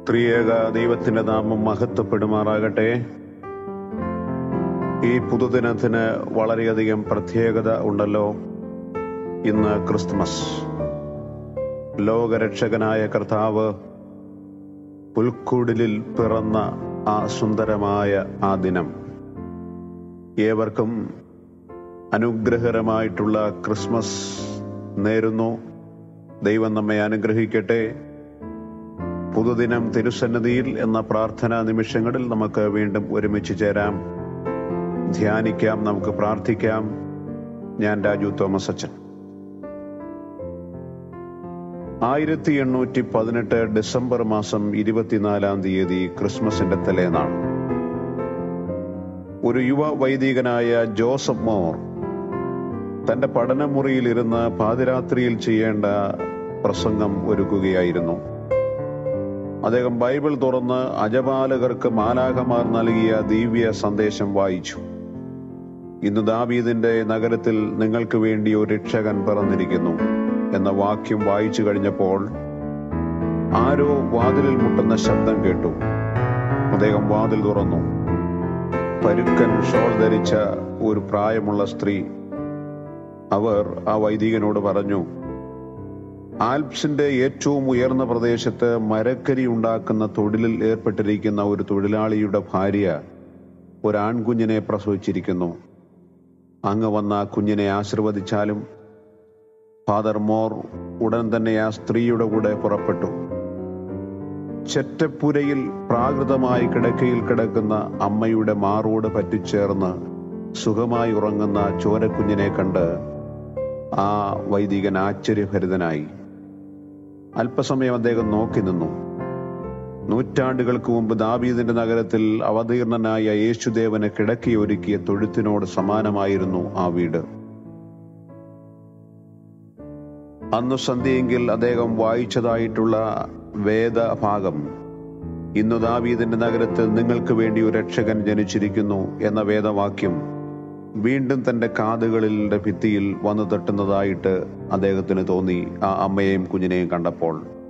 ത്രിയേക ദൈവത്തിന്റെ നാമം മഹത്വപ്പെടുമാറാകട്ടെ. ഈ പുതുദിനത്തിന് വളരെയധികം പ്രത്യേകത ഉണ്ടല്ലോ. ഇന്ന് ക്രിസ്തുമസ്. ലോകരക്ഷകനായ കർത്താവ് പുൽക്കുടിലിൽ പിറന്ന ആ സുന്ദരമായ ആ ദിനം. ഏവർക്കും അനുഗ്രഹകരമായിട്ടുള്ള ക്രിസ്മസ് നേരുന്നു. ദൈവം നമ്മെ അനുഗ്രഹിക്കട്ടെ. പുതുദിനം തിരുസന്നിധിയിൽ എന്ന പ്രാർത്ഥനാ നിമിഷങ്ങളിൽ നമുക്ക് വീണ്ടും ഒരുമിച്ച് ചേരാം, ധ്യാനിക്കാം, നമുക്ക് പ്രാർത്ഥിക്കാം. ഞാൻ രാജു തോമസ് അച്ഛൻ. 1818 ഡിസംബർ മാസം 24-ാം തീയതി ക്രിസ്മസിന്റെ തലേനാൾ ഒരു യുവ വൈദികനായ ജോസഫ് മോർ തന്റെ പഠനമുറിയിലിരുന്ന് പാതിരാത്രിയിൽ ചെയ്യേണ്ട പ്രസംഗം ഒരുക്കുകയായിരുന്നു. അദ്ദേഹം ബൈബിൾ തുറന്ന് അജപാലകർക്ക് മാലാഖമാർ നൽകിയ ദിവ്യ സന്ദേശം വായിച്ചു. ഇന്ന് ദാവീദിന്റെ നഗരത്തിൽ നിങ്ങൾക്ക് വേണ്ടി ഒരു രക്ഷകൻ പിറന്നിരിക്കുന്നു എന്ന വാക്യം വായിച്ചു കഴിഞ്ഞപ്പോൾ ആരോ വാതിലിൽ മുട്ടുന്ന ശബ്ദം കേട്ടു. അദ്ദേഹം വാതിൽ തുറന്നു. പരുക്കൻ ഷോൾ ധരിച്ച ഒരു പ്രായമുള്ള സ്ത്രീ. അവർ ആ വൈദികനോട് പറഞ്ഞു, ആൽപ്സിന്റെ ഏറ്റവും ഉയർന്ന പ്രദേശത്ത് മരക്കരി ഉണ്ടാക്കുന്ന തൊഴിലിൽ ഏർപ്പെട്ടിരിക്കുന്ന ഒരു തൊഴിലാളിയുടെ ഭാര്യ ഒരു ആൺകുഞ്ഞിനെ പ്രസവിച്ചിരിക്കുന്നു. അങ്ങ് വന്ന ആ കുഞ്ഞിനെ ആശീർവദിച്ചാലും. ഫാദർ മോർ ഉടൻ തന്നെ ആ സ്ത്രീയുടെ കൂടെ പുറപ്പെട്ടു. ചെറ്റപ്പുരയിൽ പ്രാകൃതമായി കിടക്കയിൽ കിടക്കുന്ന അമ്മയുടെ മാറോട് പറ്റിച്ചേർന്ന് സുഖമായി ഉറങ്ങുന്ന ചോരക്കുഞ്ഞിനെ കണ്ട് ആ വൈദികൻ ആശ്ചര്യഭരിതനായി. അല്പസമയം അദ്ദേഹം നോക്കി നിന്നു. നൂറ്റാണ്ടുകൾക്ക് മുമ്പ് ദാവീദിന്റെ നഗരത്തിൽ അവതീർണനായ യേശുദേവന് കിടക്കിയൊരുക്കിയ തൊഴുത്തിനോട് സമാനമായിരുന്നു ആ വീട്. അന്നു സന്ധ്യയെങ്കിൽ അദ്ദേഹം വായിച്ചതായിട്ടുള്ള വേദഭാഗം, ഇന്നു ദാവീദിന്റെ നഗരത്തിൽ നിങ്ങൾക്ക് വേണ്ടി ഒരു രക്ഷകൻ ജനിച്ചിരിക്കുന്നു എന്ന വേദവാക്യം വീണ്ടും തന്റെ കാതുകളിലെ ഭിത്തിയിൽ വന്നു തട്ടുന്നതായിട്ട് അദ്ദേഹത്തിന് തോന്നി. ആ അമ്മയെയും കുഞ്ഞിനെയും കണ്ടപ്പോൾ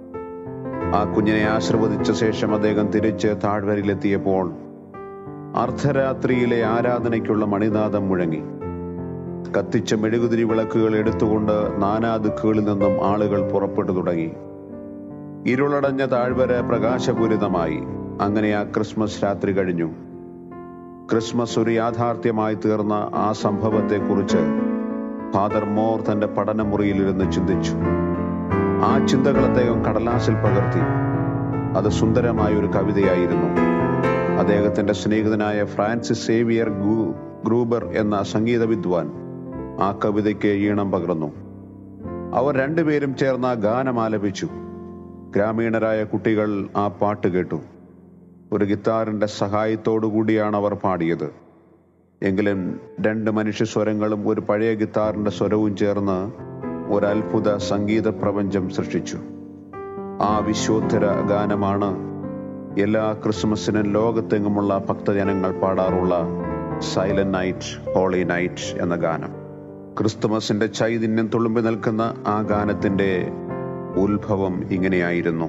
ആ കുഞ്ഞിനെ ആശീർവദിച്ച ശേഷം അദ്ദേഹം തിരിച്ച് താഴ്വരയിലെത്തിയപ്പോൾ അർദ്ധരാത്രിയിലെ ആരാധനയ്ക്കുള്ള മണിനാദം മുഴങ്ങി. കത്തിച്ച മെഴുകുതിരി വിളക്കുകൾ എടുത്തുകൊണ്ട് നാനാദിക്കുകളിൽ നിന്നും ആളുകൾ പുറപ്പെട്ടു തുടങ്ങി. ഇരുളടഞ്ഞ താഴ്വര പ്രകാശപൂരിതമായി. അങ്ങനെ ആ ക്രിസ്മസ് രാത്രി കഴിഞ്ഞു. ക്രിസ്മസ് ഒരു യാഥാർത്ഥ്യമായി തീർന്ന ആ സംഭവത്തെക്കുറിച്ച് ഫാദർ മോർ തന്റെ പഠനമുറിയിലിരുന്ന് ചിന്തിച്ചു. ആ ചിന്തകൾ അദ്ദേഹം കടലാസിൽ പകർത്തി. അത് സുന്ദരമായ ഒരു കവിതയായിരുന്നു. അദ്ദേഹത്തിന്റെ സ്നേഹിതനായ ഫ്രാൻസിസ് സേവിയർ ഗ്രൂബർ എന്ന സംഗീത വിദ്വാൻ ആ കവിതയ്ക്ക് ഈണം പകർന്നു. അവർ രണ്ടുപേരും ചേർന്ന് ആ ഗാനം ആലപിച്ചു. ഗ്രാമീണരായ കുട്ടികൾ ആ പാട്ട് കേട്ടു. ഒരു ഗിത്താറിന്റെ സഹായത്തോടു കൂടിയാണ് അവർ പാടിയത്. എങ്കിലും രണ്ട് മനുഷ്യ സ്വരങ്ങളും ഒരു പഴയ ഗിത്താറിന്റെ സ്വരവും ചേർന്ന് ഒരു അത്ഭുത സംഗീത പ്രപഞ്ചം സൃഷ്ടിച്ചു. ആ വിശ്വോത്തര ഗാനമാണ് എല്ലാ ക്രിസ്മസിനും ലോകത്തെങ്ങുമുള്ള ഭക്തജനങ്ങൾ പാടാറുള്ള സൈലന്റ് നൈറ്റ് ഹോളി നൈറ്റ് എന്ന ഗാനം. ക്രിസ്തുമസിന്റെ ചൈതന്യം തുളുമ്പി നിൽക്കുന്ന ആ ഗാനത്തിന്റെ ഉത്ഭവം ഇങ്ങനെയായിരുന്നു.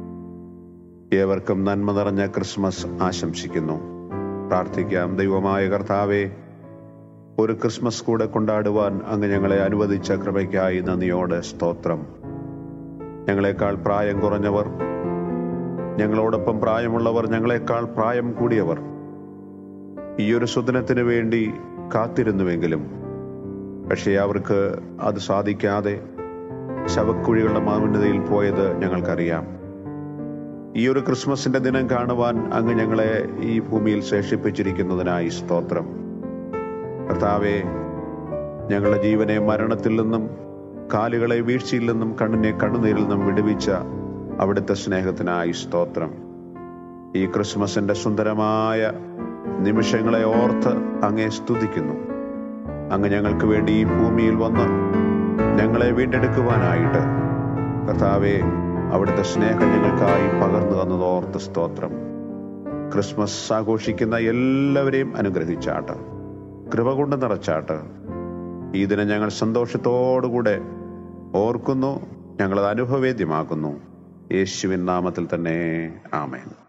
ഏവർക്കും നന്മ നിറഞ്ഞ ക്രിസ്മസ് ആശംസിക്കുന്നു. പ്രാർത്ഥിക്കാം. ദൈവമായ കർത്താവേ, ഒരു ക്രിസ്മസ് കൂടെ കൊണ്ടാടുവാൻ അങ്ങ് ഞങ്ങളെ അനുവദിച്ച കൃപയ്ക്കായി നന്ദിയോടെ സ്തോത്രം. ഞങ്ങളെക്കാൾ പ്രായം കുറഞ്ഞവർ, ഞങ്ങളോടൊപ്പം പ്രായമുള്ളവർ, ഞങ്ങളെക്കാൾ പ്രായം കൂടിയവർ ഈ ഒരു സുദിനത്തിന് വേണ്ടി കാത്തിരുന്നുവെങ്കിലും പക്ഷേ അവർക്ക് അത് സാധിക്കാതെ ശവക്കുഴികളുടെ മാവിന്യതയിൽ പോയത് ഞങ്ങൾക്കറിയാം. ഈ ഒരു ക്രിസ്മസിന്റെ ദിനം കാണുവാൻ അങ്ങ് ഞങ്ങളെ ഈ ഭൂമിയിൽ ശേഷിപ്പിച്ചിരിക്കുന്നതിനായി സ്തോത്രം. കർത്താവേ, ഞങ്ങളുടെ ജീവനെ മരണത്തിൽ നിന്നും കാലുകളെ വീഴ്ചയിൽ നിന്നും കണ്ണിനെ കണ്ണുനീരിൽ നിന്നും വിടുവിച്ച അവിടുത്തെ സ്നേഹത്തിനായി സ്തോത്രം. ഈ ക്രിസ്മസിന്റെ സുന്ദരമായ നിമിഷങ്ങളെ ഓർത്ത് അങ്ങേ സ്തുതിക്കുന്നു. അങ്ങ് ഞങ്ങൾക്ക് വേണ്ടി ഈ ഭൂമിയിൽ വന്ന് ഞങ്ങളെ വീണ്ടെടുക്കുവാനായിട്ട് കർത്താവേ അവിടുത്തെ സ്നേഹം ഞങ്ങൾക്കായി പകർന്നു തന്നതോർത്ത് സ്തോത്രം. ക്രിസ്മസ് ആഘോഷിക്കുന്ന എല്ലാവരെയും അനുഗ്രഹിച്ചാട്ട്, കൃപ കൊണ്ട് നിറച്ചാട്ട്. ഈ ദിനം ഞങ്ങൾ സന്തോഷത്തോടുകൂടെ ഓർക്കുന്നു, ഞങ്ങളത് അനുഭവവേദ്യമാക്കുന്നു. യേശുവിൻ നാമത്തിൽ തന്നെ ആമേൻ.